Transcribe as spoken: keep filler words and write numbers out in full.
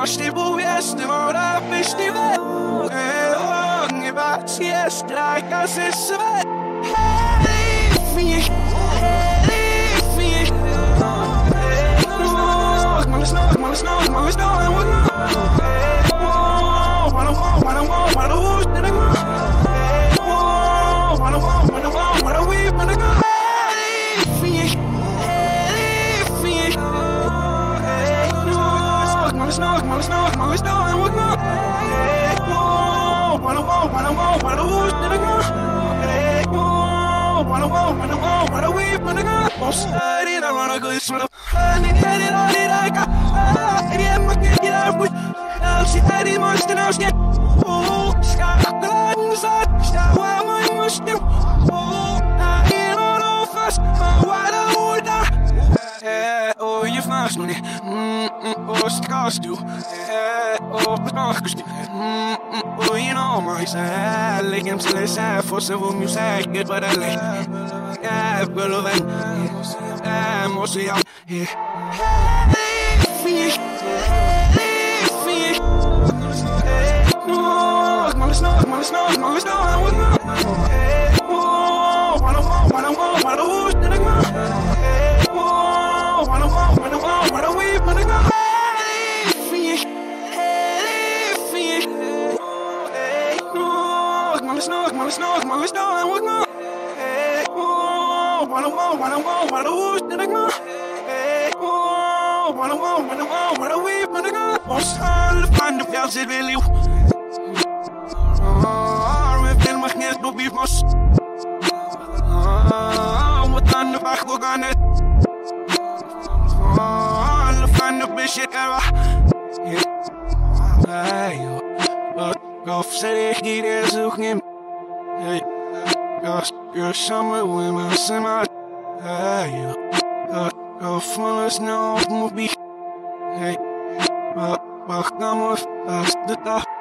Moście buwiesny, mora pyszniwe. Nie bać jest, strajka się swe. Hej, fie, hej, fie. Mala snog, mala snog, mala snog, mala snog. Wanna walk, wanna walk, wanna walk, wanna go. Wanna walk, wanna walk, wanna weep, wanna go. Hey, fie, hey, fie. Mala snog, mala snog, mala snog, wanna go. Wanna walk, wanna walk, wanna walk, wanna go. Wanna walk, wanna walk, wanna weep, wanna go. I'm sorry, I wanna go this one. I need it, I need it, I got. I need my kid, get out with. Now she had it, much to now she. Oh, sky, guns up, stop while my mushroom. Oh, I ain't on all fast, my water would die. Oh, you fast money. Mm, oh, scars do. Oh, but not Christian. Oh, you know, my side, like I'm still a side for several music, get what I like. Yeah, but of it, I'm mostly out here. Hey, fie, hey, fie. No, mala snog, mala snog, mala snog, I would not. Oh, wanna walk, wanna walk, wanna walk, wanna go. Oh, wanna walk, wanna walk, wanna weep, wanna go. Hey, fie, hey, fie. No, mala snog, mala snog, mala snog, I would not. Oh, wanna walk, wanna walk, wanna walk, wanna go. Oh, wanna walk, wanna walk, wanna weep, wanna go. Ons alle van de veld zit weer lief. Oh, we willen maar niet op die mos. Oh, wat aan de weg we gaan het. Oh, alle van de bisje era. Hey, wat of zeg ik niet eens zoek niet. Hey, gas, gas, samen with my summer. Hey, gas, gas, van ons nou op mijn bieg. Hey, wat, wacht, nou maar, vast de dag.